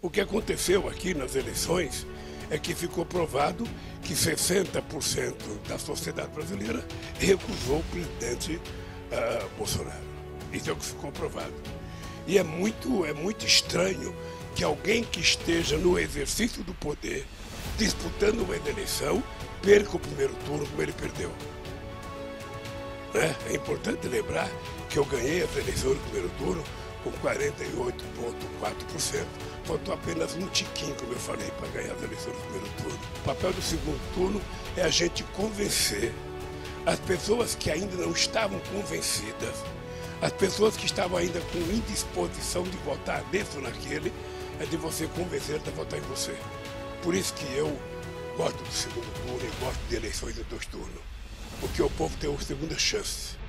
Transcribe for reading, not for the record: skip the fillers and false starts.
O que aconteceu aqui nas eleições é que ficou provado que 60% da sociedade brasileira recusou o presidente Bolsonaro. Isso é o que ficou provado. E é muito estranho que alguém que esteja no exercício do poder, disputando uma eleição, perca o primeiro turno como ele perdeu. É importante lembrar que eu ganhei as eleições no primeiro turno com 48,4%. Faltou apenas um tiquinho, como eu falei, para ganhar as eleições no primeiro turno. O papel do segundo turno é a gente convencer as pessoas que ainda não estavam convencidas, as pessoas que estavam ainda com indisposição de votar nesse ou naquele, é de você convencer a votar em você. Por isso que eu gosto do segundo turno e gosto de eleições em 2 turnos. Porque o povo tem uma segunda chance.